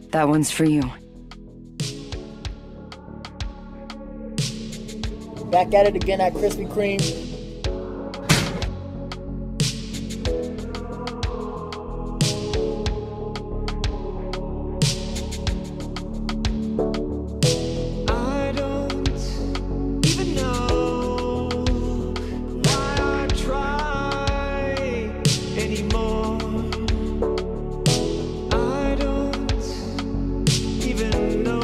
That one's for you. Back at it again at Krispy Kreme. I don't even know why I try anymore. I don't even know.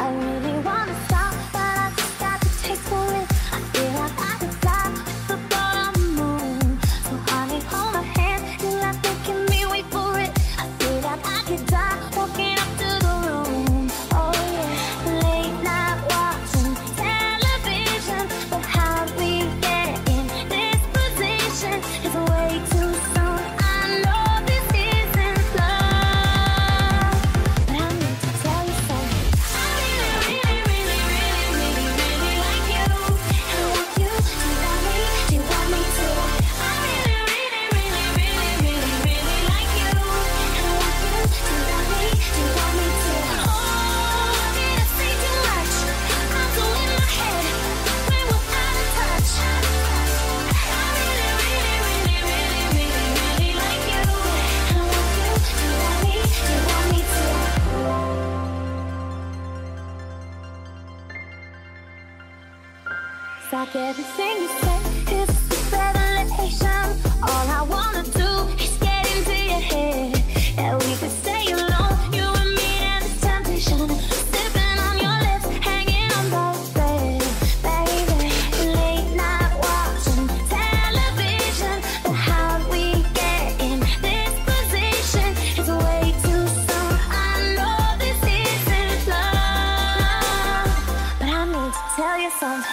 I really wanna stop, but I just got the taste for it. I feel like I could fly with the thought of the moon. So honey, hold my hand, you like making me wait for it. I feel like I could die walking up to the room. Oh yeah, late night watching television, but how we get in this position is way too soon. I know this isn't love, but I need to tell you something. I really, really, really, really, really, really like you. I want you, you want me, you want me too. I really, really, really, really, really, really like you. I want you, you want me, you want me too. Oh, did I say too much? I'm so in my head when we're out of touch. I really, really, really, really, really, really like you. I want you, you want me, you want me too. It's like everything you say is a revelation. All I wanna do is get into your head. Yeah, we could stay alone, you and me and the temptation. Sipping on your lips, hanging on the thread. Baby, late night watching television, but how we get in this position is way too soon. I know this isn't love, but I need to tell you something.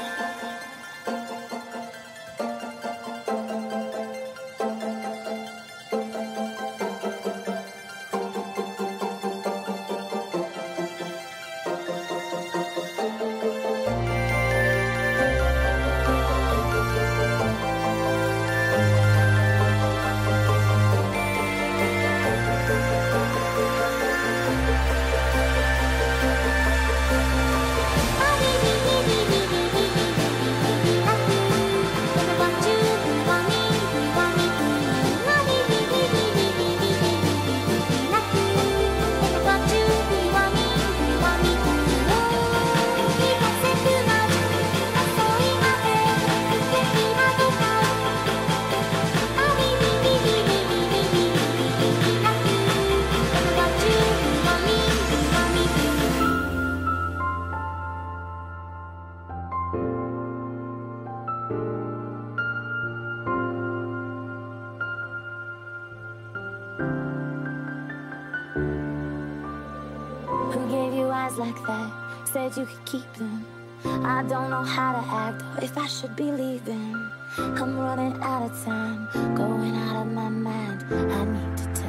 Who gave you eyes like that? Said you could keep them. I don't know how to act or if I should be leaving. I'm running out of time, going out of my mind. I need to tell